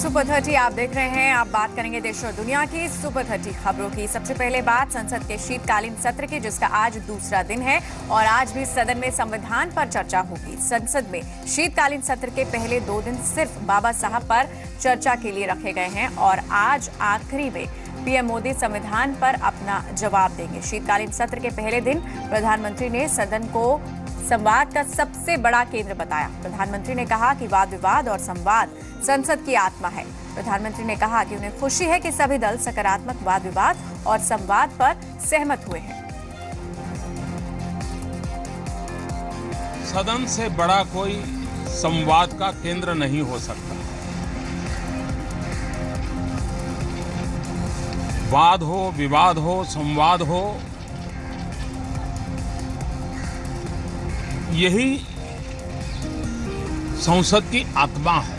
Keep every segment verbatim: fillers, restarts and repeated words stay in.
Super thirty आप देख रहे हैं। आप बात करेंगे देश और दुनिया की सुपर थर्टी खबरों की। सबसे पहले बात संसद के शीतकालीन सत्र की, जिसका आज दूसरा दिन है और आज भी सदन में संविधान पर चर्चा होगी। संसद में शीतकालीन सत्र के पहले दो दिन सिर्फ बाबा साहब पर चर्चा के लिए रखे गए हैं और आज आखिरी में पीएम मोदी संविधान पर अपना जवाब देंगे। शीतकालीन सत्र के पहले दिन प्रधानमंत्री ने सदन को संवाद का सबसे बड़ा केंद्र बताया। प्रधानमंत्री ने कहा कि वाद विवाद और संवाद संसद की आत्मा है। प्रधानमंत्री ने कहा कि उन्हें खुशी है कि सभी दल सकारात्मक वाद विवाद और संवाद पर सहमत हुए हैं। सदन से बड़ा कोई संवाद का केंद्र नहीं हो सकता। वाद हो, विवाद हो, संवाद हो, यही संसद की आत्मा है।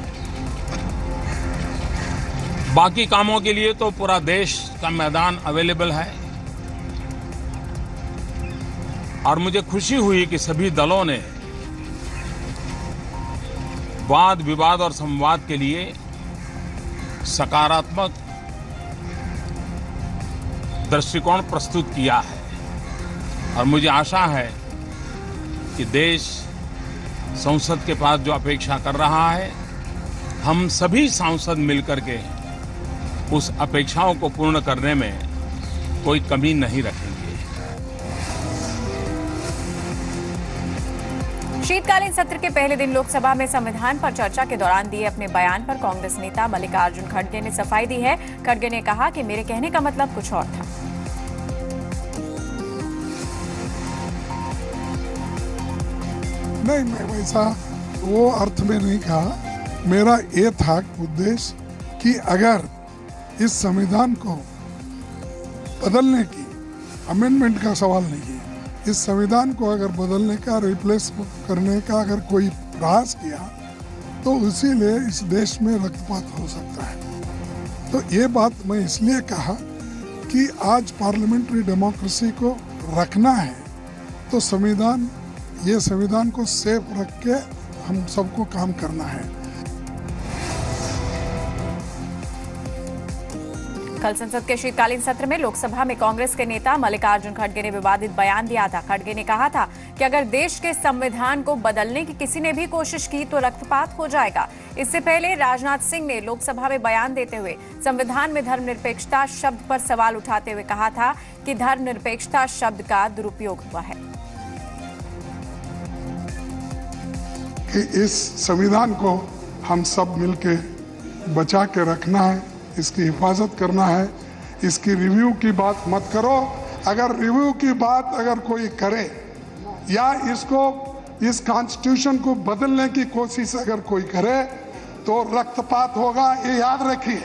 बाकी कामों के लिए तो पूरा देश का मैदान अवेलेबल है और मुझे खुशी हुई कि सभी दलों ने वाद विवाद और संवाद के लिए सकारात्मक दृष्टिकोण प्रस्तुत किया है और मुझे आशा है कि देश संसद के पास जो अपेक्षा कर रहा है, हम सभी सांसद मिलकर के उस अपेक्षाओं को पूर्ण करने में कोई कमी नहीं रखेंगे। शीतकालीन सत्र के पहले दिन लोकसभा में संविधान पर चर्चा के दौरान दिए अपने बयान पर कांग्रेस नेता मल्लिकार्जुन खड़गे ने सफाई दी है। खड़गे ने कहा कि मेरे कहने का मतलब कुछ और था। नहीं, मैं वैसा वो अर्थ में नहीं कहा। मेरा ये था उद्देश्य कि अगर इस संविधान को बदलने की, अमेंडमेंट का सवाल नहीं है, इस संविधान को अगर बदलने का, रिप्लेस करने का अगर कोई प्रयास किया तो इसीलिए इस देश में रक्तपात हो सकता है। तो ये बात मैं इसलिए कहा कि आज पार्लियामेंट्री डेमोक्रेसी को रखना है तो संविधान, ये संविधान को सेफ रख के हम सबको काम करना है। कल संसद के शीतकालीन सत्र में लोकसभा में कांग्रेस के नेता मल्लिकार्जुन खड़गे ने विवादित बयान दिया था। खड़गे ने कहा था कि अगर देश के संविधान को बदलने की किसी ने भी कोशिश की तो रक्तपात हो जाएगा। इससे पहले राजनाथ सिंह ने लोकसभा में बयान देते हुए संविधान में धर्मनिरपेक्षता शब्द पर सवाल उठाते हुए कहा था कि धर्मनिरपेक्षता शब्द का दुरुपयोग हुआ है। कि इस संविधान को हम सब मिलके बचा के रखना है, इसकी हिफाजत करना है। इसकी रिव्यू की बात मत करो। अगर रिव्यू की बात अगर कोई करे या इसको, इस कॉन्स्टिट्यूशन को बदलने की कोशिश अगर कोई करे तो रक्तपात होगा, ये याद रखिए।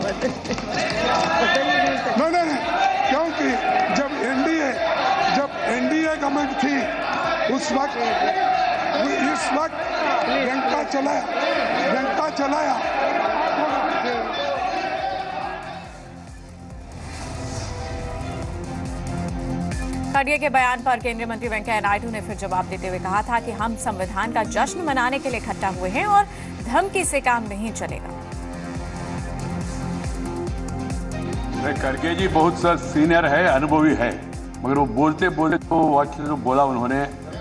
नहीं नहीं नहीं, क्योंकि जब एनडीए जब एनडीए गवर्नमेंट थी उस वक्त, इस वक्त घंटा चलाया घंटा चलाया खड़गे के बयान पर केंद्रीय मंत्री वेंकैया नायडू ने फिर जवाब देते हुए कहा था कि हम संविधान का जश्न मनाने के लिए इकट्ठा हुए हैं और धमकी से काम नहीं चलेगा। खड़गे जी बहुत सा सीनियर है, अनुभवी है, मगर वो बोलते बोलते तो वाक्य जो बोला उन्होंने,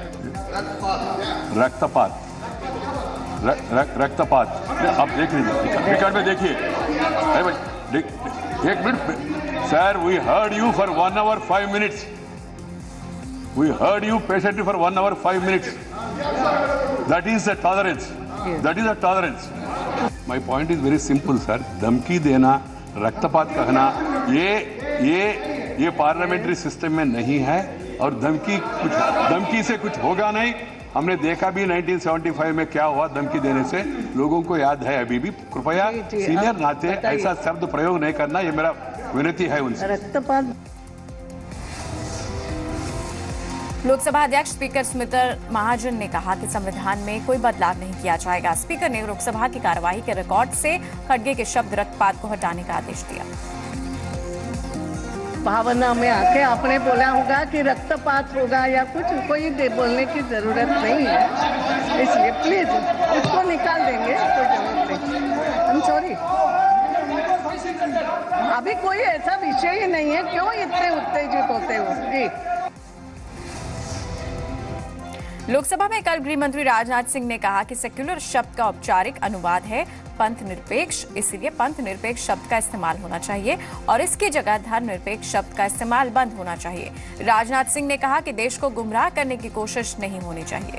रक्तपात र, र, रक्तपात आप देख लीजिए, रिकॉर्ड में देखिए। एक minute sir, we heard you for one hour five minutes we heard you patiently for one hour five minutes that is the tolerance that is the tolerance my point is very simple sir. धमकी देना, रक्तपात कहना, ये ये ये parliamentary system में नहीं है और धमकी कुछ धमकी से कुछ होगा नहीं। हमने देखा भी उन्नीस सौ पचहत्तर में क्या हुआ धमकी देने से, लोगों को याद है अभी भी। कृपया सीनियर नाते ऐसा शब्द प्रयोग नहीं करना, ये मेरा विनती है उनसे। रक्तपात। लोकसभा अध्यक्ष स्पीकर सुमित्रा महाजन ने कहा कि संविधान में कोई बदलाव नहीं किया जाएगा। स्पीकर ने लोकसभा की कार्यवाही के रिकॉर्ड से खड़गे के शब्द रक्तपात को हटाने का आदेश दिया। भावना में आके आपने बोला होगा कि रक्तपात होगा या कुछ, कोई बोलने की जरूरत नहीं है, इसलिए प्लीज उसको निकाल देंगे, कोई जरूरत नहीं। हम सॉरी, अभी कोई ऐसा विषय ही नहीं है, क्यों इतने उत्तेजित होते हो जी। लोकसभा में कल गृह मंत्री राजनाथ सिंह ने कहा कि सेक्युलर शब्द का औपचारिक अनुवाद है पंथ निरपेक्ष, इसलिए पंथ निरपेक्ष शब्द का इस्तेमाल होना चाहिए और इसकी जगह धर्म निरपेक्ष शब्द का इस्तेमाल बंद होना चाहिए। राजनाथ सिंह ने कहा कि देश को गुमराह करने की कोशिश नहीं होनी चाहिए।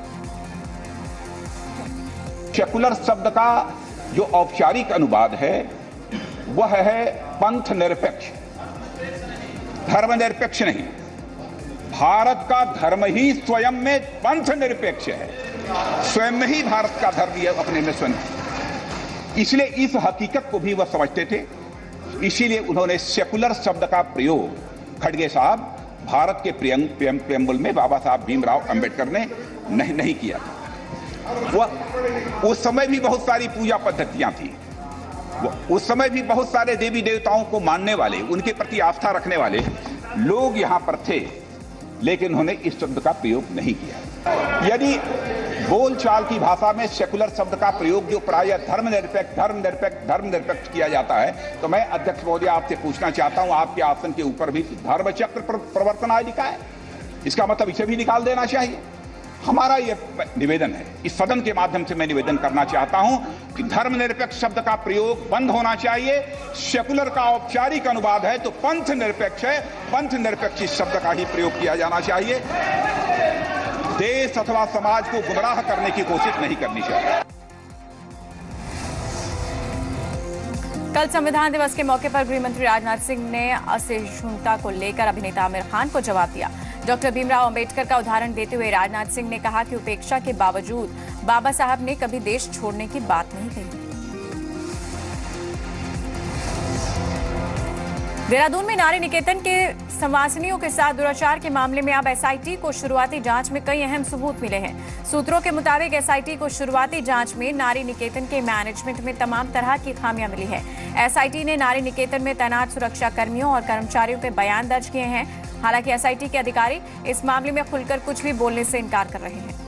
सेक्युलर शब्द का जो औपचारिक अनुवाद है वह है पंथ निरपेक्ष, धर्मनिरपेक्ष नहीं। भारत का धर्म ही स्वयं में पंथ निरपेक्ष है, स्वयं में ही भारत का धर्म यह अपने में स्वयं, इसलिए इस हकीकत को भी वह समझते थे। इसीलिए उन्होंने सेकुलर शब्द का प्रयोग खड़गे साहब भारत के प्रेम्बल में बाबा साहब भीमराव अंबेडकर ने नहीं, नहीं किया। वह उस समय भी बहुत सारी पूजा पद्धतियां थी, उस समय भी बहुत सारे देवी देवताओं को मानने वाले, उनके प्रति आस्था रखने वाले लोग यहां पर थे, लेकिन उन्होंने इस शब्द का प्रयोग नहीं किया। यदि बोलचाल की भाषा में सेकुलर शब्द का प्रयोग जो प्रायः धर्मनिरपेक्ष धर्मनिरपेक्ष धर्मनिरपेक्ष किया जाता है, तो मैं अध्यक्ष महोदय आपसे पूछना चाहता हूं, आपके आसन के ऊपर भी धर्मचक्र प्रवर्तन आदि लिखा है, इसका मतलब इसे भी निकाल देना चाहिए। हमारा यह निवेदन है, इस सदन के माध्यम से मैं निवेदन करना चाहता हूं कि धर्मनिरपेक्ष शब्द का प्रयोग बंद होना चाहिए। सेकुलर का औपचारिक अनुवाद है तो पंथ निरपेक्ष है, पंथ निरपेक्ष इस शब्द का ही प्रयोग किया जाना चाहिए। देश अथवा समाज को गुमराह करने की कोशिश नहीं करनी चाहिए। कल संविधान दिवस के मौके पर गृह मंत्री राजनाथ सिंह ने असहिष्णुता को लेकर अभिनेता आमिर खान को जवाब दिया। डॉक्टर भीमराव अंबेडकर का उदाहरण देते हुए राजनाथ सिंह ने कहा कि उपेक्षा के बावजूद बाबा साहब ने कभी देश छोड़ने की बात नहीं कही। देहरादून में नारी निकेतन के संवासिनियों के साथ दुराचार के मामले में अब एसआईटी को शुरुआती जांच में कई अहम सबूत मिले हैं। सूत्रों के मुताबिक एसआईटी को शुरुआती जांच में नारी निकेतन के मैनेजमेंट में तमाम तरह की खामियां मिली है। एसआईटी ने नारी निकेतन में तैनात सुरक्षा कर्मियों और कर्मचारियों के बयान दर्ज किए हैं। हालांकि एसआईटी के अधिकारी इस मामले में खुलकर कुछ भी बोलने से इनकार कर रहे हैं।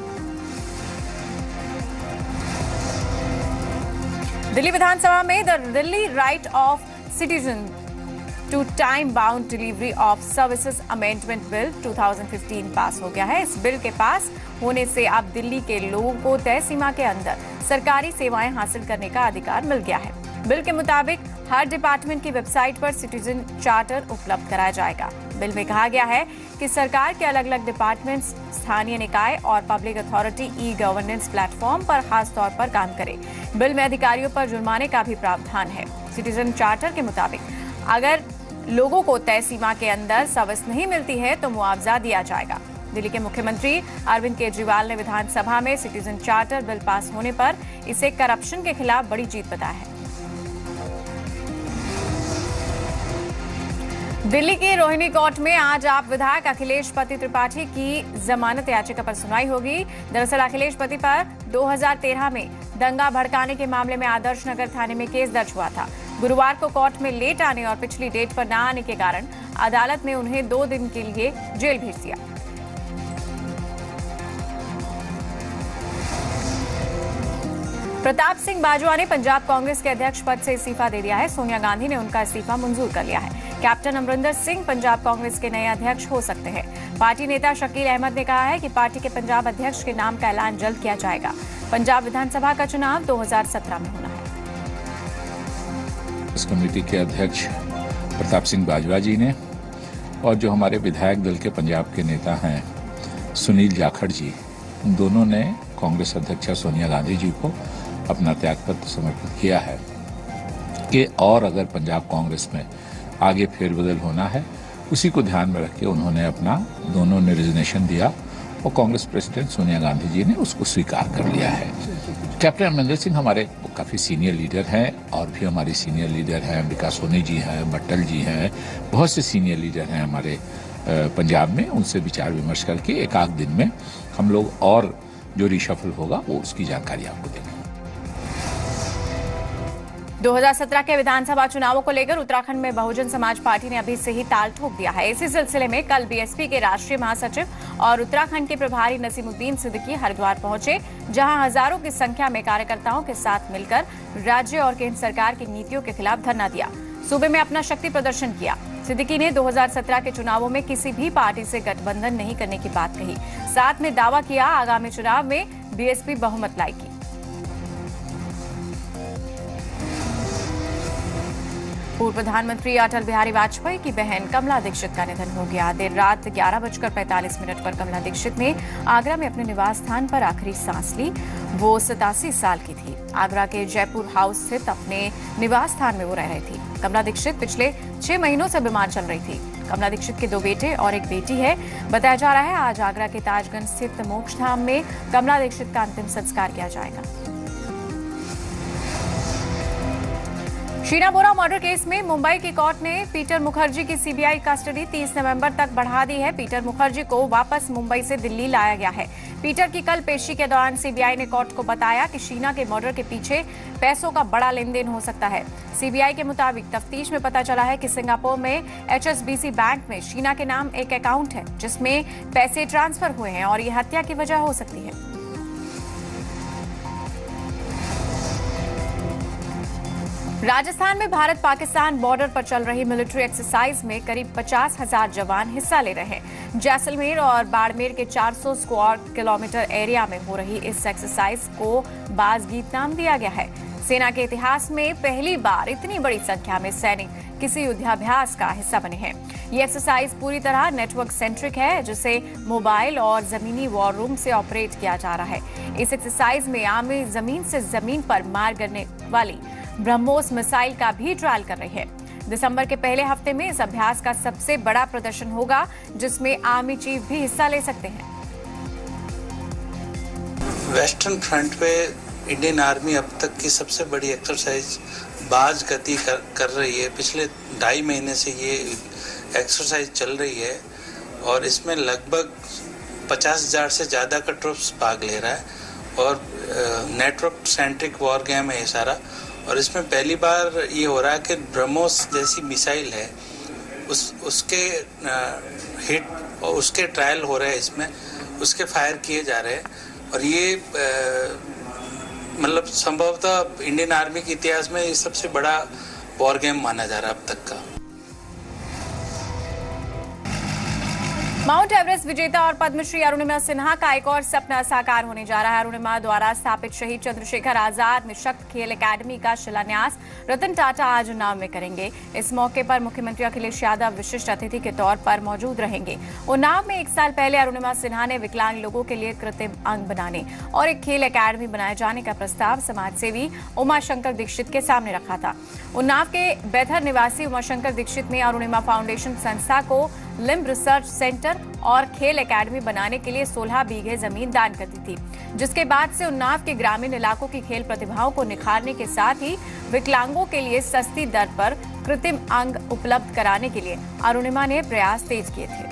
दिल्ली विधानसभा में the Delhi right of citizen to time bound delivery of services amendment bill दो हज़ार पंद्रह पास हो गया है। इस बिल के पास होने से अब दिल्ली के लोगों को तय सीमा के अंदर सरकारी सेवाएं हासिल करने का अधिकार मिल गया है। बिल के मुताबिक हर डिपार्टमेंट की वेबसाइट पर सिटीजन चार्टर उपलब्ध कराया जाएगा। बिल में कहा गया है कि सरकार के अलग अलग डिपार्टमेंट्स, स्थानीय निकाय और public authority e governance platform पर खास तौर पर काम करें। बिल में अधिकारियों पर जुर्माने का भी प्रावधान है। सिटीजन चार्टर के मुताबिक अगर लोगों को तय सीमा के अंदर सर्विस नहीं मिलती है तो मुआवजा दिया जाएगा। दिल्ली के मुख्यमंत्री अरविंद केजरीवाल ने विधानसभा में सिटीजन चार्टर बिल पास होने पर इसे करप्शन के खिलाफ बड़ी जीत बताया है। दिल्ली की रोहिणी कोर्ट में आज आप विधायक अखिलेश पति त्रिपाठी की जमानत याचिका पर सुनवाई होगी। दरअसल अखिलेश पति पर दो हज़ार तेरह में दंगा भड़काने के मामले में आदर्श नगर थाने में केस दर्ज हुआ था। गुरुवार को कोर्ट में लेट आने और पिछली डेट पर न आने के कारण अदालत ने उन्हें दो दिन के लिए जेल भेज दिया। प्रताप सिंह बाजवा ने पंजाब कांग्रेस के अध्यक्ष पद से इस्तीफा दे दिया है। सोनिया गांधी ने उनका इस्तीफा मंजूर कर लिया है। कैप्टन अमरिंदर सिंह पंजाब कांग्रेस के नए अध्यक्ष हो सकते हैं। पार्टी नेता शकील अहमद ने कहा है कि पार्टी के पंजाब अध्यक्ष के नाम का ऐलान जल्द किया जाएगा। पंजाब विधानसभा का चुनाव दो हज़ार सत्रह में होना है। इस कमेटी के अध्यक्ष प्रताप सिंह बाजवा जी ने और जो हमारे विधायक दल के पंजाब के नेता हैं सुनील जाखड़ जी, दोनों ने कांग्रेस अध्यक्षा सोनिया गांधी जी को अपना त्यागपत्र समर्पित किया है कि और अगर पंजाब कांग्रेस में आगे फेरबदल होना है, उसी को ध्यान में रख के उन्होंने अपना दोनों ने रिजिग्नेशन दिया और कांग्रेस प्रेसिडेंट सोनिया गांधी जी ने उसको स्वीकार कर लिया है। कैप्टन अमरिंदर सिंह हमारे काफ़ी सीनियर लीडर हैं और भी हमारी सीनियर लीडर हैं, अंबिका सोनी जी हैं, बट्टल जी हैं, बहुत से सीनियर लीडर हैं हमारे पंजाब में। उनसे विचार विमर्श करके एक आध दिन में हम लोग और जो रिशफल होगा वो उसकी जानकारी आपको देंगे। दो हज़ार सत्रह के विधानसभा चुनावों को लेकर उत्तराखंड में बहुजन समाज पार्टी ने अभी से ही ताल ठोक दिया है। इसी सिलसिले में कल बीएसपी के राष्ट्रीय महासचिव और उत्तराखंड के प्रभारी नसीमुद्दीन सिद्दीकी हरिद्वार पहुंचे, जहां हजारों की संख्या में कार्यकर्ताओं के साथ मिलकर राज्य और केंद्र सरकार की नीतियों के खिलाफ धरना दिया। सूबे में अपना शक्ति प्रदर्शन किया। सिद्दीकी ने दो हज़ार सत्रह के चुनावों में किसी भी पार्टी से गठबंधन नहीं करने की बात कही। साथ में दावा किया आगामी चुनाव में बीएसपी बहुमत लाएगी। पूर्व प्रधानमंत्री अटल बिहारी वाजपेयी की बहन कमला दीक्षित का निधन हो गया। देर रात ग्यारह बजकर पैंतालीस मिनट पर कमला दीक्षित ने आगरा में अपने निवास स्थान पर आखिरी सांस ली। वो सतासी साल की थी। आगरा के जयपुर हाउस स्थित अपने निवास स्थान में वो रह रही थी। कमला दीक्षित पिछले छह महीनों से बीमार चल रही थी। कमला दीक्षित के दो बेटे और एक बेटी है। बताया जा रहा है आज आगरा के ताजगंज स्थित मोक्ष धाम में कमला दीक्षित का अंतिम संस्कार किया जाएगा। शीना बोरा मर्डर केस में मुंबई की कोर्ट ने पीटर मुखर्जी की सीबीआई कस्टडी तीस नवंबर तक बढ़ा दी है। पीटर मुखर्जी को वापस मुंबई से दिल्ली लाया गया है। पीटर की कल पेशी के दौरान सीबीआई ने कोर्ट को बताया कि शीना के मर्डर के पीछे पैसों का बड़ा लेन देन हो सकता है। सीबीआई के मुताबिक तफ्तीश में पता चला है कि सिंगापुर में एचएसबीसी बैंक में शीना के नाम एक अकाउंट है जिसमें पैसे ट्रांसफर हुए हैं और ये हत्या की वजह हो सकती है। राजस्थान में भारत पाकिस्तान बॉर्डर पर चल रही मिलिट्री एक्सरसाइज में करीब पचास हजार जवान हिस्सा ले रहे हैं। जैसलमेर और बाड़मेर के चार सौ स्क्वायर किलोमीटर एरिया में हो रही इस एक्सरसाइज को बाज गीत नाम दिया गया है। सेना के इतिहास में पहली बार इतनी बड़ी संख्या में सैनिक किसी युद्धाभ्यास का हिस्सा बने हैं। ये एक्सरसाइज पूरी तरह नेटवर्क सेंट्रिक है, जिसे मोबाइल और जमीनी वॉर रूम से ऑपरेट किया जा रहा है। इस एक्सरसाइज में आर्मी जमीन से जमीन पर मार करने वाली ब्रह्मोस मिसाइल का भी ट्रायल कर रही है। दिसंबर के पहले हफ्ते में इस अभ्यास का सबसे बड़ा प्रदर्शन होगा, जिसमें आर्मी चीफ भी हिस्सा ले सकते हैं। वेस्टर्न फ्रंट पे इंडियन आर्मी अब तक की सबसे बड़ी एक्सरसाइज बाज गति कर, कर रही है। पिछले ढाई महीने से ये एक्सरसाइज चल रही है और इसमें लगभग पचास हजार से ज़्यादा का ट्रूप्स भाग ले रहा है और नेटवर्क सेंट्रिक वॉर गेम है ये सारा। और इसमें पहली बार ये हो रहा है कि ब्रह्मोस जैसी मिसाइल है उस उसके हिट और उसके ट्रायल हो रहे हैं, इसमें उसके फायर किए जा रहे हैं और ये मतलब संभवतः इंडियन आर्मी के इतिहास में ये सबसे बड़ा वॉर गेम माना जा रहा है अब तक का। माउंट एवरेस्ट विजेता और पद्मश्री अरुणिमा सिन्हा का एक और सपना साकार होने जा रहा है। अरुणिमा द्वारा स्थापित शहीद चंद्रशेखर आजाद निःशक्त खेल एकेडमी का शिलान्यास रतन टाटा आज उन्नाव में करेंगे। इस मौके पर मुख्यमंत्री अखिलेश यादव विशिष्ट अतिथि के तौर पर मौजूद रहेंगे। उन्नाव में एक साल पहले अरुणिमा सिन्हा ने विकलांग लोगों के लिए कृत्रिम अंग बनाने और एक खेल एकेडमी बनाए जाने का प्रस्ताव समाजसेवी उमाशंकर दीक्षित के सामने रखा था। उन्नाव के बैथर निवासी उमाशंकर दीक्षित ने अरुणिमा फाउंडेशन संस्था को लिम्ब रिसर्च सेंटर और खेल एकेडमी बनाने के लिए सोलह बीघे जमीन दान कर दी थी, जिसके बाद से उन्नाव के ग्रामीण इलाकों की खेल प्रतिभाओं को निखारने के साथ ही विकलांगों के लिए सस्ती दर पर कृत्रिम अंग उपलब्ध कराने के लिए अरुणिमा ने प्रयास तेज किए थे।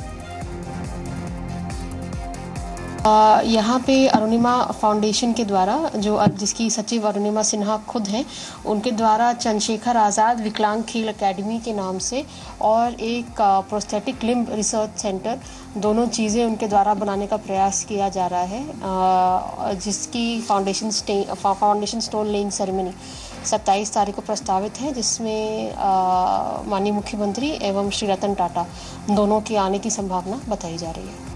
यहाँ पे अरुणिमा फाउंडेशन के द्वारा, जो जिसकी सचिव अरुणिमा सिन्हा खुद हैं, उनके द्वारा चंद्रशेखर आज़ाद विकलांग खेल एकेडमी के नाम से और एक प्रोस्थेटिक लिम्ब रिसर्च सेंटर, दोनों चीज़ें उनके द्वारा बनाने का प्रयास किया जा रहा है, जिसकी foundation foundation stone laying ceremony सत्ताईस तारीख को प्रस्तावित है, जिसमें माननीय मुख्यमंत्री एवं श्री रतन टाटा दोनों के आने की संभावना बताई जा रही है।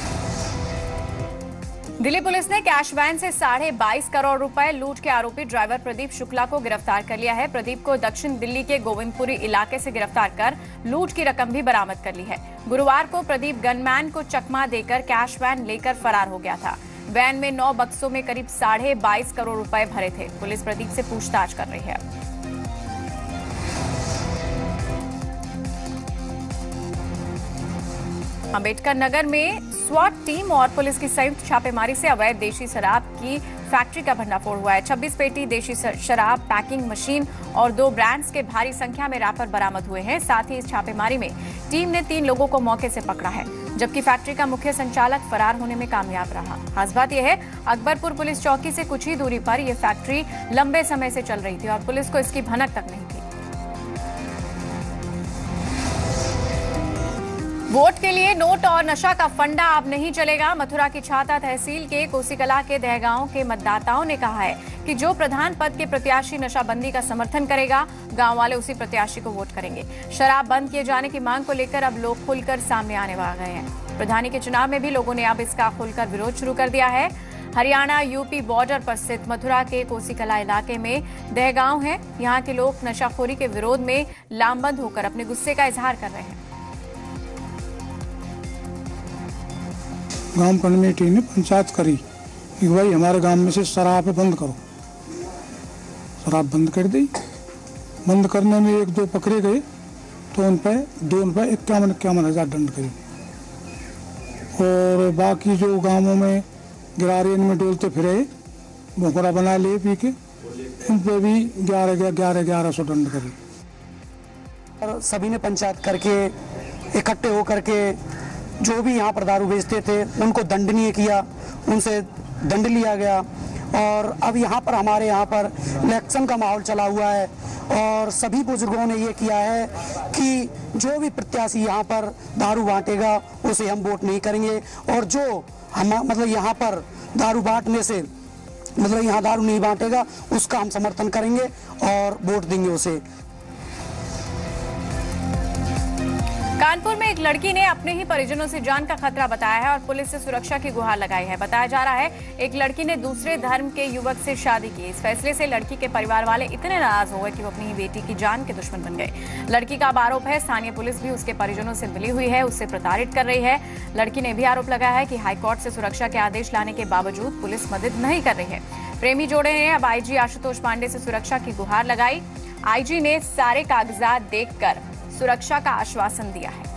दिल्ली पुलिस ने कैश वैन से साढ़े बाईस करोड़ रुपए लूट के आरोपी ड्राइवर प्रदीप शुक्ला को गिरफ्तार कर लिया है। प्रदीप को दक्षिण दिल्ली के गोविंदपुरी इलाके से गिरफ्तार कर लूट की रकम भी बरामद कर ली है। गुरुवार को प्रदीप गनमैन को चकमा देकर कैश वैन लेकर फरार हो गया था। वैन में नौ बक्सों में करीब साढ़े बाईस करोड़ रुपए भरे थे। पुलिस प्रदीप से पूछताछ कर रही है। अंबेडकर नगर में स्वाट टीम और पुलिस की संयुक्त छापेमारी से अवैध देशी शराब की फैक्ट्री का भंडाफोड़ हुआ है। छब्बीस पेटी देशी शराब, पैकिंग मशीन और दो ब्रांड्स के भारी संख्या में रैपर बरामद हुए हैं। साथ ही इस छापेमारी में टीम ने तीन लोगों को मौके से पकड़ा है, जबकि फैक्ट्री का मुख्य संचालक फरार होने में कामयाब रहा। खास बात यह है, अकबरपुर पुलिस चौकी से कुछ ही दूरी पर यह फैक्ट्री लंबे समय से चल रही थी और पुलिस को इसकी भनक तक नहीं थी। वोट के लिए नोट और नशा का फंडा अब नहीं चलेगा। मथुरा की छाता तहसील के कोसीकला के दहगांव के मतदाताओं ने कहा है कि जो प्रधान पद के प्रत्याशी नशाबंदी का समर्थन करेगा, गांव वाले उसी प्रत्याशी को वोट करेंगे। शराब बंद किए जाने की मांग को लेकर अब लोग खुलकर सामने आने आ गए हैं। प्रधानी के चुनाव में भी लोगों ने अब इसका खुलकर विरोध शुरू कर दिया है। हरियाणा यूपी बॉर्डर पर स्थित मथुरा के कोसीकला इलाके में दहगांव है। यहाँ के लोग नशाखोरी के विरोध में लामबंद होकर अपने गुस्से का इजहार कर रहे हैं। गांव कमेटी ने पंचायत करी कि भाई हमारे गांव में से शराब बंद करो। शराब बंद कर दी। बंद करने में एक दो पकड़े गए तो उन पर दो उन पर इक्यावन इक्यावन हजार दंड करी। और बाकी जो गांवों में गिरारे में डोलते फिरे, भोकरा बना लिए पी के, उन पर भी ग्यारह ग्यारह ग्यारह सौ दंड करी। और सभी ने पंचायत करके इकट्ठे होकर के जो भी यहाँ पर दारू बेचते थे उनको दंडनीय किया, उनसे दंड लिया गया। और अब यहाँ पर हमारे यहाँ पर इलेक्शन का माहौल चला हुआ है और सभी बुजुर्गों ने ये किया है कि जो भी प्रत्याशी यहाँ पर दारू बांटेगा उसे हम वोट नहीं करेंगे, और जो हम मतलब यहाँ पर दारू बांटने से मतलब यहाँ दारू नहीं बांटेगा उसका हम समर्थन करेंगे और वोट देंगे उसे। कानपुर में एक लड़की ने अपने ही परिजनों से जान का खतरा बताया है और पुलिस से सुरक्षा की गुहार लगाई है। बताया जा रहा है एक लड़की ने दूसरे धर्म के युवक से शादी की। इस फैसले से लड़की के परिवार वाले इतने नाराज हो गए कि वो अपनी ही बेटी की जान के दुश्मन बन गए। लड़की का आरोप है स्थानीय पुलिस भी उसके परिजनों से मिली हुई है, उससे प्रताड़ित कर रही है। लड़की ने भी आरोप लगाया है कि हाईकोर्ट से सुरक्षा के आदेश लाने के बावजूद पुलिस मदद नहीं कर रही है। प्रेमी जोड़े ने अब आईजी आशुतोष पांडे से सुरक्षा की गुहार लगाई। आईजी ने सारे कागजात देखकर सुरक्षा का आश्वासन दिया है।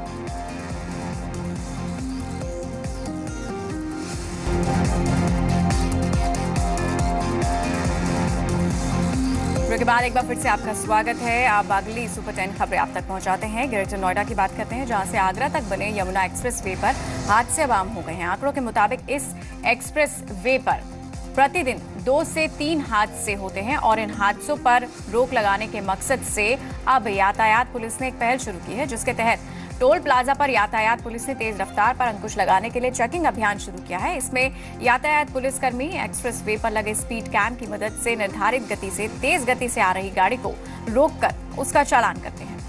के बाद एक बार फिर से आपका स्वागत है। आप अगली सुपर टेन खबरें आप तक पहुंचाते हैं। ग्रेटर नोएडा की बात करते हैं, जहां से आगरा तक बने यमुना एक्सप्रेस वे पर हादसे अब आम हो गए हैं। आंकड़ों के मुताबिक इस एक्सप्रेस वे पर प्रतिदिन दो से तीन हादसे होते हैं और इन हादसों पर रोक लगाने के मकसद से अब यातायात पुलिस ने एक पहल शुरू की है, जिसके तहत टोल प्लाजा पर यातायात पुलिस ने तेज रफ्तार पर अंकुश लगाने के लिए चेकिंग अभियान शुरू किया है। इसमें यातायात पुलिसकर्मी एक्सप्रेस वे पर लगे स्पीड कैम की मदद से निर्धारित गति से तेज गति से आ रही गाड़ी को रोककर उसका चालान करते हैं।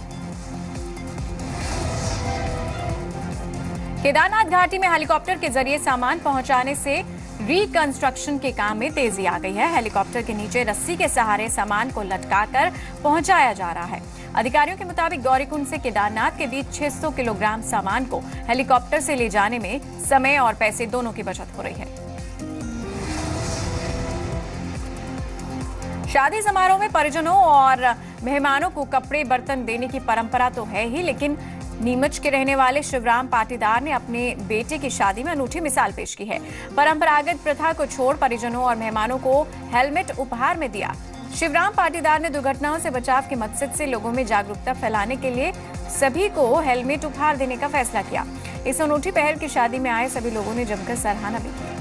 केदारनाथ घाटी में हेलीकॉप्टर के जरिए सामान पहुंचाने से रिकंस्ट्रक्शन के काम में तेजी आ गई है। हेलीकॉप्टर के नीचे रस्सी के सहारे सामान को लटकाकर पहुंचाया जा रहा है। अधिकारियों के मुताबिक गौरीकुंड से केदारनाथ के बीच छह सौ किलोग्राम सामान को हेलीकॉप्टर से ले जाने में समय और पैसे दोनों की बचत हो रही है। शादी समारोह में परिजनों और मेहमानों को कपड़े बर्तन देने की परंपरा तो है ही, लेकिन नीमच के रहने वाले शिवराम पाटीदार ने अपने बेटे की शादी में अनूठी मिसाल पेश की है। परंपरागत प्रथा को छोड़ परिजनों और मेहमानों को हेलमेट उपहार में दिया। शिवराम पाटीदार ने दुर्घटनाओं से बचाव के मकसद से लोगों में जागरूकता फैलाने के लिए सभी को हेलमेट उपहार देने का फैसला किया। इस अनूठी पहल की शादी में आए सभी लोगों ने जमकर सराहना भी की।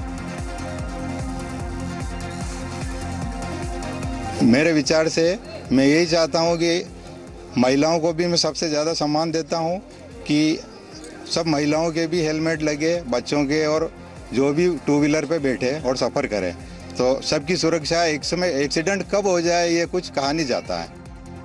मेरे विचार से मैं यही चाहता हूं कि महिलाओं को भी मैं सबसे ज़्यादा सम्मान देता हूं कि सब महिलाओं के भी हेलमेट लगे, बच्चों के, और जो भी टू व्हीलर पे बैठे और सफ़र करें, तो सबकी सुरक्षा। एक समय एक्सीडेंट कब हो जाए ये कुछ कहा नहीं जाता है।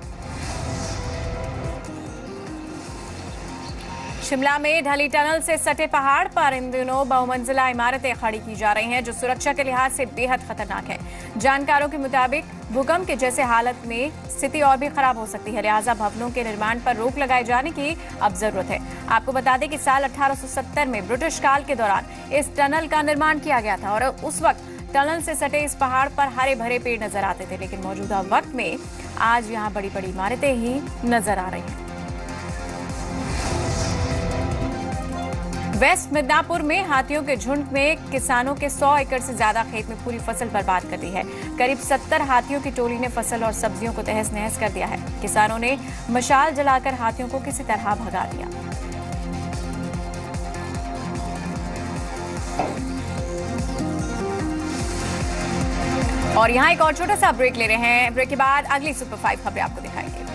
शिमला में ढली टनल से सटे पहाड़ पर इन दिनों बहुमंजिला इमारतें खड़ी की जा रही हैं, जो सुरक्षा के लिहाज से बेहद खतरनाक है। जानकारों के मुताबिक भूकंप के जैसे हालत में स्थिति और भी खराब हो सकती है, लिहाजा भवनों के निर्माण पर रोक लगाए जाने की अब जरूरत है। आपको बता दें कि साल अठारह सौ सत्तर में ब्रिटिश काल के दौरान इस टनल का निर्माण किया गया था और उस वक्त टनल से सटे इस पहाड़ पर हरे भरे पेड़ नजर आते थे, लेकिन मौजूदा वक्त में आज यहाँ बड़ी बड़ी इमारतें ही नजर आ रही हैं। वेस्ट मिदनापुर में हाथियों के झुंड में किसानों के सौ एकड़ से ज्यादा खेत में पूरी फसल बर्बाद कर दी है। करीब सत्तर हाथियों की टोली ने फसल और सब्जियों को तहस नहस कर दिया है। किसानों ने मशाल जलाकर हाथियों को किसी तरह भगा दिया। और यहाँ एक और छोटा सा ब्रेक ले रहे हैं। ब्रेक के बाद अगली सुपर फाइव खबरें आपको दिखाएंगे।